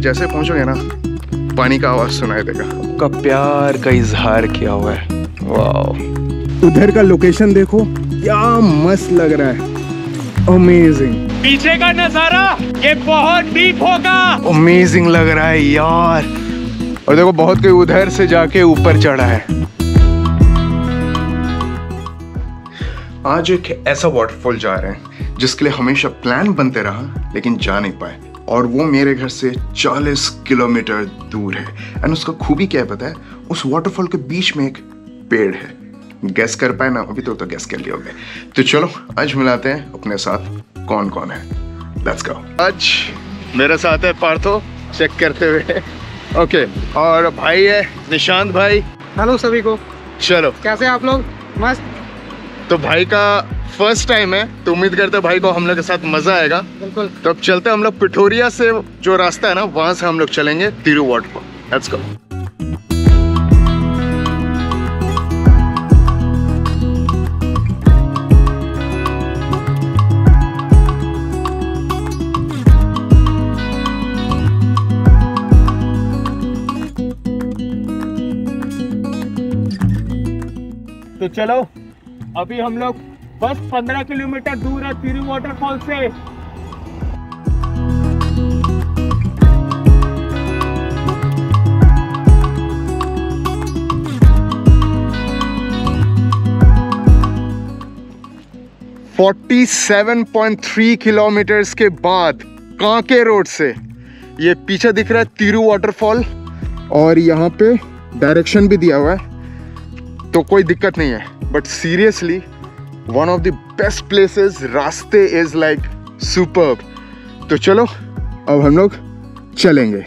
जैसे पहुंचोगे ना, पानी का आवाज सुनाई देगा। का प्यार का इजहार किया हुआ है। वाह, उधर का लोकेशन देखो, क्या मस्त लग रहा है। अमेजिंग। पीछे का नजारा ये बहुत डीप होगा। अमेजिंग लग रहा है यार। और देखो बहुत कोई उधर से जाके ऊपर चढ़ा है। आज एक ऐसा वाटरफॉल जा रहे हैं जिसके लिए हमेशा प्लान बनते रहा लेकिन जा नहीं पाए, और वो मेरे घर से 40 किलोमीटर दूर है। एंड उसका खूबी क्या है पता है? उस वाटरफॉल के बीच में एक पेड़ है। गैस कर पाए ना? अभी तो गैस कर लिया होगा। तो चलो आज मिलाते हैं अपने साथ कौन कौन है। Let's go. आज मेरे साथ है पार्थो, चेक करते हुए। ओके, और भाई है निशांत भाई। हेलो सभी को। चलो, कैसे आप लोग? मस्त। तो भाई का फर्स्ट टाइम है, तो उम्मीद करते हैं भाई को हम लोग के साथ मजा आएगा। बिल्कुल। तो अब चलते हैं हम लोग पिठोरिया से, जो रास्ता है ना वहां से हम लोग चलेंगे तिरु वाटरफॉल। Let's go. तो चलो, अभी हम लोग बस 15 किलोमीटर दूर है तिरु वाटरफॉल से। $47.3 किलोमीटर के बाद कांके रोड से ये पीछे दिख रहा है तिरु वाटरफॉल, और यहाँ पे डायरेक्शन भी दिया हुआ है, तो कोई दिक्कत नहीं है। But seriously one of the best places, रास्ते इज लाइक सुपर्ब। तो चलो अब हम लोग चलेंगे।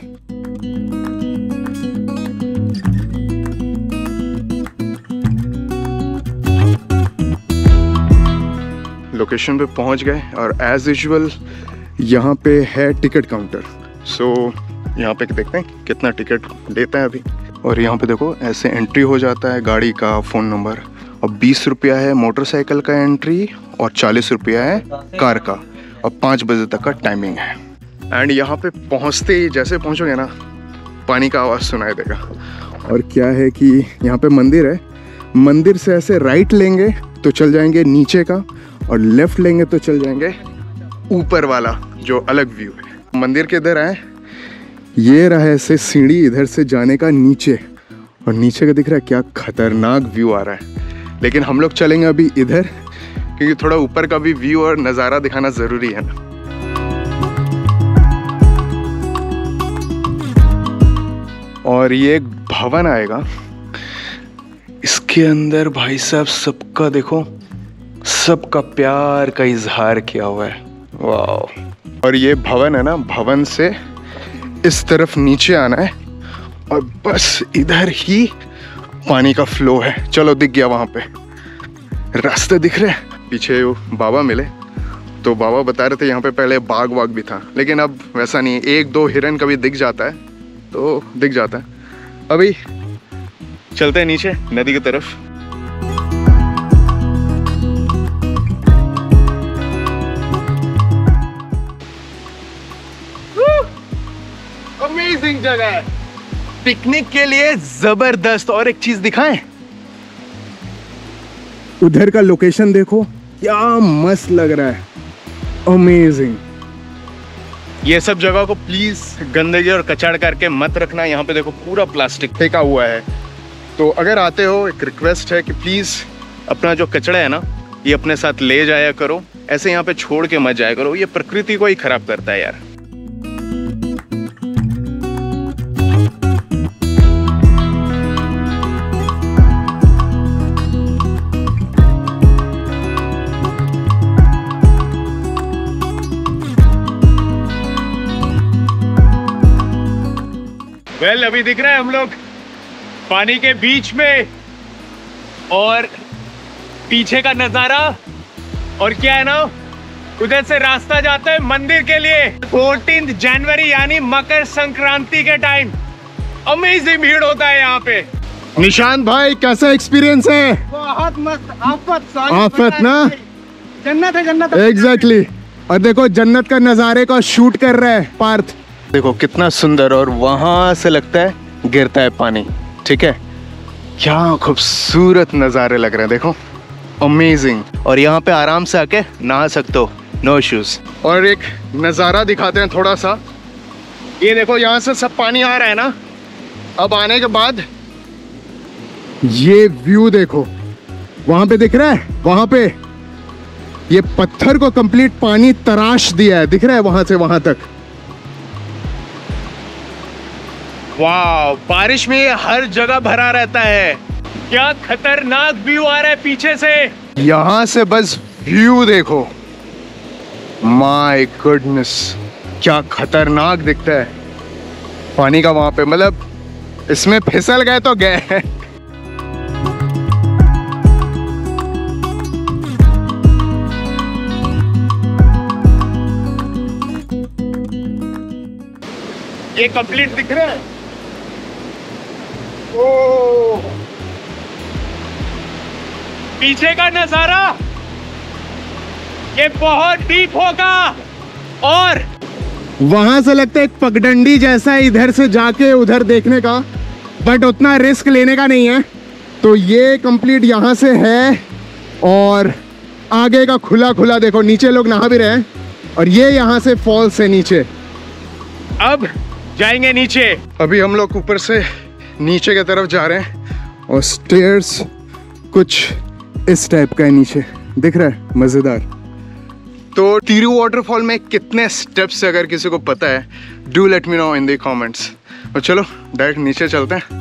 लोकेशन पे पहुंच गए, और एज यूजुअल यहाँ पे है टिकट काउंटर। सो यहाँ पे देखते हैं कितना टिकट लेता है अभी। और यहाँ पे देखो ऐसे एंट्री हो जाता है, गाड़ी का, फ़ोन नंबर, और 20 रुपया है मोटरसाइकिल का एंट्री, और 40 रुपया है कार का, और 5 बजे तक का टाइमिंग है। एंड यहाँ पे पहुँचते ही जैसे पहुँचोगे ना, पानी का आवाज़ सुनाई देगा। और क्या है कि यहाँ पे मंदिर है, मंदिर से ऐसे राइट लेंगे तो चल जाएंगे नीचे का, और लेफ्ट लेंगे तो चल जाएंगे ऊपर वाला जो अलग व्यू है। मंदिर के इधर आए, ये रहा ऐसे सीढ़ी इधर से जाने का नीचे, और नीचे का दिख रहा है क्या खतरनाक व्यू आ रहा है। लेकिन हम लोग चलेंगे अभी इधर, क्योंकि थोड़ा ऊपर का भी व्यू और नज़ारा दिखाना ज़रूरी है ना। और ये एक भवन आएगा, इसके अंदर भाई साहब सबका देखो, सबका प्यार का इजहार किया हुआ है। वाह। और ये भवन है ना, भवन से इस तरफ नीचे आना है, और बस इधर ही पानी का फ्लो है। चलो दिख गया, वहाँ पे रास्ते दिख रहे हैं। पीछे वो बाबा मिले, तो बाबा बता रहे थे यहाँ पे पहले बाग वाग भी था, लेकिन अब वैसा नहीं है। 1-2 हिरन कभी दिख जाता है तो दिख जाता है। अभी चलते हैं नीचे नदी की तरफ। अमेजिंग जगह है पिकनिक के लिए, जबरदस्त। और एक चीज दिखाएं, उधर का लोकेशन देखो, क्या मस्त लग रहा है। अमेजिंग। ये सब जगह को प्लीज गंदगी और कचड़ करके मत रखना। यहाँ पे देखो पूरा प्लास्टिक फेंका हुआ है। तो अगर आते हो, एक रिक्वेस्ट है कि प्लीज अपना जो कचड़ा है ना, ये अपने साथ ले जाया करो। ऐसे यहाँ पे छोड़ के मत जाया करो, ये प्रकृति को ही खराब करता है यार। वेल, अभी दिख रहा है हम लोग पानी के बीच में, और पीछे का नजारा। और क्या है ना, उधर से रास्ता जाता है मंदिर के लिए। 14 जनवरी यानी मकर संक्रांति के टाइम अमेजिंग भीड़ होता है यहाँ पे। निशांत भाई, कैसा एक्सपीरियंस है? बहुत मस्त। आफत ना, जन्नत है, जन्नत। एग्जैक्टली। और देखो जन्नत का नजारे का शूट कर रहा है पार्थ। देखो कितना सुंदर, और वहां से लगता है गिरता है पानी। ठीक है, क्या खूबसूरत नज़ारे लग रहे हैं, देखो अमेजिंग। और यहाँ पे आराम से आके नहा सकते हो, नो इश्यूज। और एक नज़ारा दिखाते हैं थोड़ा सा। ये देखो यहाँ से सब पानी आ रहा है ना, अब आने के बाद ये व्यू देखो, वहां पे दिख रहा है, वहां पे ये पत्थर को कंप्लीट पानी तराश दिया है, दिख रहा है वहां से वहां तक। वाह, बारिश में ये हर जगह भरा रहता है। क्या खतरनाक व्यू आ रहा है पीछे से। यहां से बस व्यू देखो, माय गुडनेस, क्या खतरनाक दिखता है पानी का वहां पे। मतलब इसमें फिसल गए तो गए। ये कंप्लीट दिख रहा है। ओ, पीछे का नजारा ये बहुत डीप होगा, और वहां से लगता है एक पगडंडी जैसा है इधर से जाके उधर देखने का, बट उतना रिस्क लेने का नहीं है। तो ये कंप्लीट यहाँ से है, और आगे का खुला खुला देखो, नीचे लोग नहा भी रहे हैं, और ये यहाँ से फॉल्स है नीचे। अब जाएंगे नीचे। अभी हम लोग ऊपर से नीचे की तरफ जा रहे हैं, और स्टेयर्स कुछ इस टाइप का है, नीचे दिख रहा है, मजेदार। तो तिरु वाटरफॉल में कितने स्टेप्स, अगर किसी को पता है, do let me know in the comments. और चलो डायरेक्ट नीचे चलते हैं।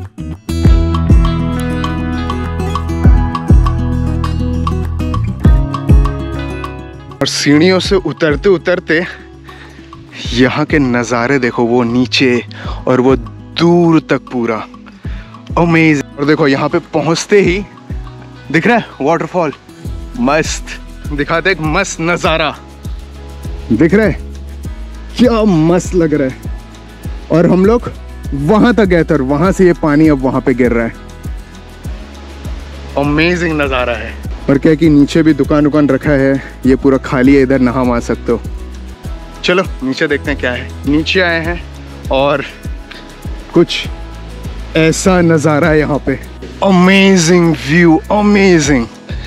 और सीढ़ियों से उतरते उतरते यहाँ के नज़ारे देखो, वो नीचे और वो दूर तक पूरा अमेजिंग। और देखो यहाँ पे पहुँचते ही दिख रहा है वाटरफॉल, मस्त दिखाते, एक मस्त नज़ारा दिख रहा है, क्या मस्त लग रहा है। और हम लोग वहाँ तक गए थे, और वहाँ से ये पानी अब वहाँ पे गिर रहा है, अमेजिंग नज़ारा है। और क्या कि नीचे भी दुकान रखा है, ये पूरा खाली है, इधर नहा मा सकते हो। चलो नीचे देखते हैं क्या है। नीचे आए हैं और कुछ ऐसा नज़ारा है यहाँ पे, अमेजिंग व्यू, अमेजिंग,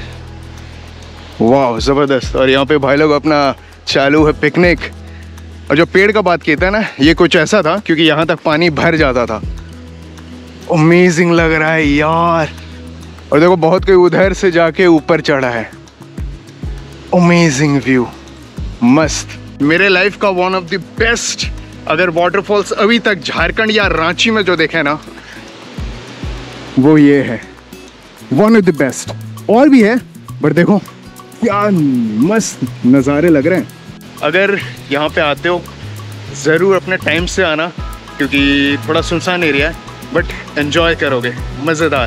वाह ज़बरदस्त। और यहाँ पे भाई लोग अपना चालू है पिकनिक। और जो पेड़ का बात कहते हैं ना, ये कुछ ऐसा था क्योंकि यहाँ तक पानी भर जाता था। अमेजिंग लग रहा है यार। और देखो बहुत कोई उधर से जाके ऊपर चढ़ा है, अमेजिंग व्यू, मस्त। मेरे लाइफ का वन ऑफ द बेस्ट अगर वाटरफॉल्स अभी तक झारखंड या रांची में जो देखे ना, वो ये है, वन ऑफ द बेस्ट। और भी है, बट देखो क्या मस्त नज़ारे लग रहे हैं। अगर यहाँ पे आते हो ज़रूर अपने टाइम से आना, क्योंकि थोड़ा सुनसान एरिया है, बट एंजॉय करोगे, मज़ेदार।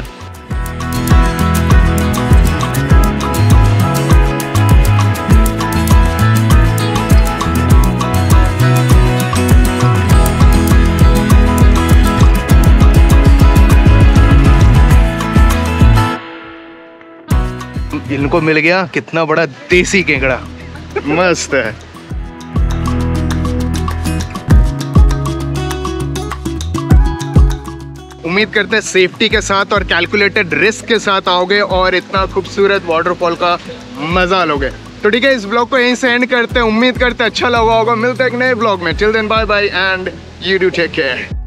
इनको मिल गया कितना बड़ा देसी केकड़ा, मस्त है। उम्मीद करते हैं सेफ्टी के साथ और कैलकुलेटेड रिस्क के साथ आओगे और इतना खूबसूरत वाटरफॉल का मजा लोगे। तो ठीक है, इस ब्लॉग को यहीं से एंड करते हैं। उम्मीद करते हैं अच्छा लगा होगा। मिलते हैं एक नए ब्लॉग में। Till then bye bye and you do take care.